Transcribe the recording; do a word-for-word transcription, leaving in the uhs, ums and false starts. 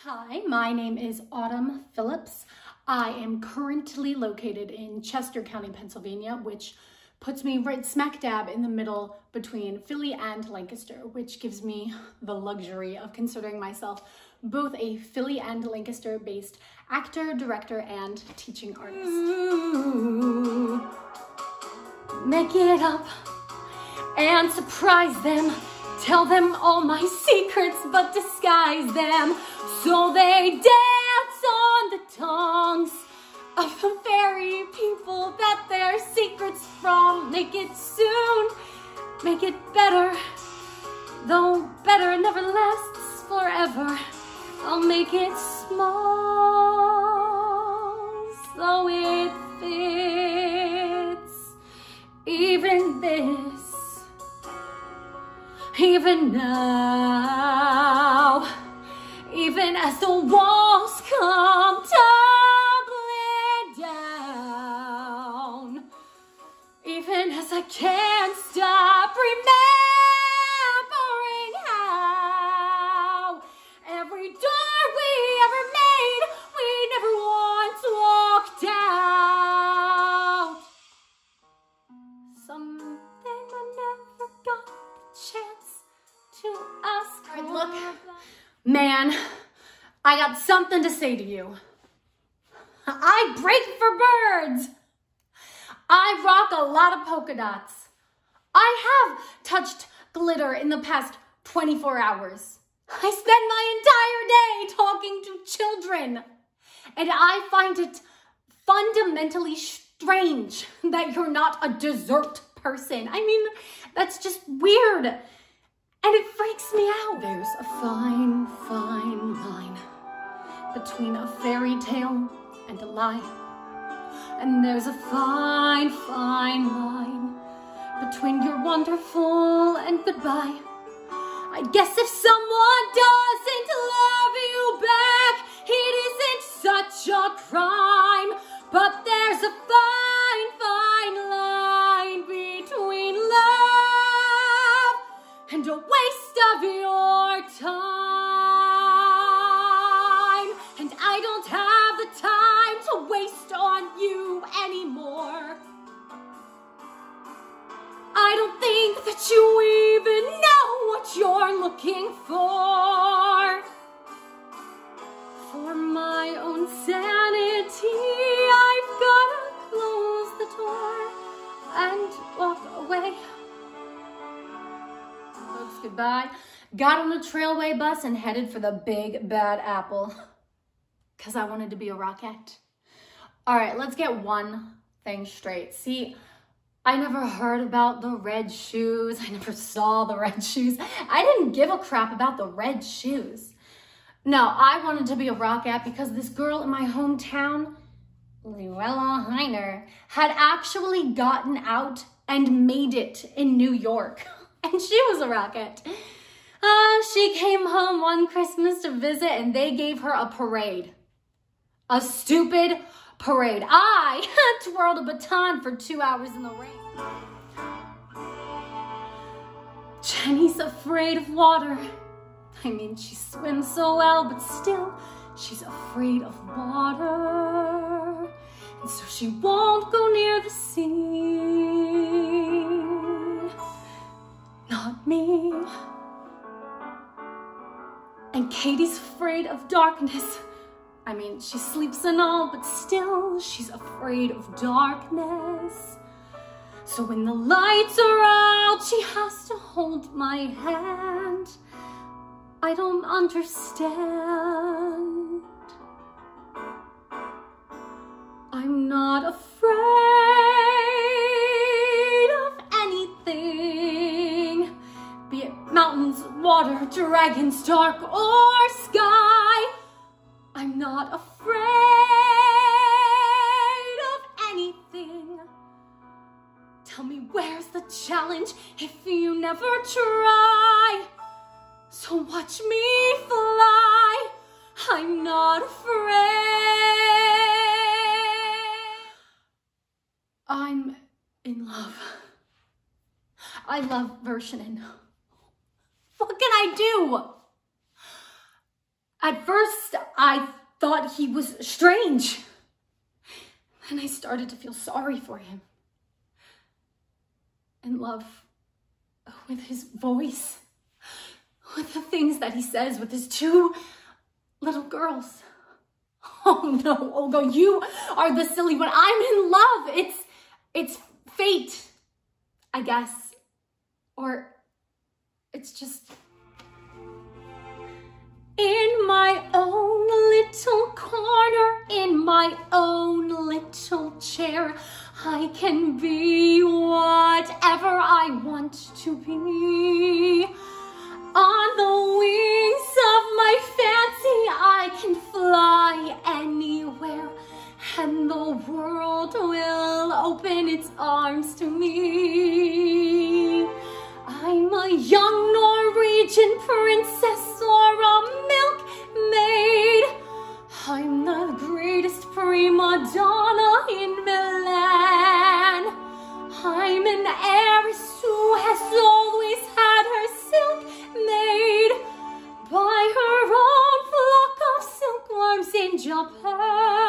Hi, my name is Autumn Phillips. I am currently located in Chester County, Pennsylvania, which puts me right smack dab in the middle between Philly and Lancaster, which gives me the luxury of considering myself both a Philly and Lancaster based actor, director, and teaching artist. Ooh, make it up and surprise them. Tell them all my secrets, but disguise them. So they dance on the tongues of the very people that their secrets from. Make it soon, make it better. Though better never lasts forever, I'll make it small so it fits. Even this. Even now, even as the walls come tumbling down, even as I can't stop remembering how every door we ever made, we never once walked out. Something I never got the chance to ask. All right, look, man, I got something to say to you. I break for birds. I rock a lot of polka dots. I have touched glitter in the past twenty-four hours. I spend my entire day talking to children, and I find it fundamentally strange that you're not a dessert person. I mean, that's just weird. And it freaks me out. There's a fine, fine line between a fairy tale and a lie. And there's a fine, fine line between you're wonderful and goodbye. I guess if someone doesn't love you back, it isn't such a crime. But there's a fine, fine line between love and a waste of your time. And I don't have the time to waste on you anymore. I don't think that you even know what you're looking for. For my own sanity, I've gotta close the door and walk away. Folks, goodbye. Got on a Trailway bus and headed for the Big Bad Apple because I wanted to be a rockette. All right, let's get one thing straight. See, I never heard about the red shoes. I never saw the red shoes. I didn't give a crap about the red shoes. No, I wanted to be a rockette because this girl in my hometown, Luella Heiner, had actually gotten out and made it in New York. And she was a rockette. Uh, she came home one Christmas to visit and they gave her a parade. A stupid parade. I twirled a baton for two hours in the rain. Jenny's afraid of water. I mean, she swims so well, but still, she's afraid of water. And so she won't go near the sea. Not me. And Katie's afraid of darkness. I mean, she sleeps and all, but still, she's afraid of darkness. So when the lights are out, she has to hold my hand. I don't understand. I'm not afraid of anything, be it mountains, water, dragons, dark, or sky. I'm not afraid of anything. Tell me, where's the challenge if you never try? So watch me fly. I'm not afraid. I'm in love. I love Vershinin. What can I do? At first, I thought he was strange. Then I started to feel sorry for him. In love with his voice, with the things that he says with his two little girls. Oh no, Olga, you are the silly one. I'm in love. It's, it's fate, I guess. Or it's just... In my own little corner, in my own little chair, I can be whatever I want to be. On the wings of my fancy, I can fly anywhere, and the world will open its arms to me. I'm a young Norwegian princess or a milkmaid. I'm the greatest prima donna in Milan. I'm an heiress who has always had her silk made by her own flock of silkworms in Japan.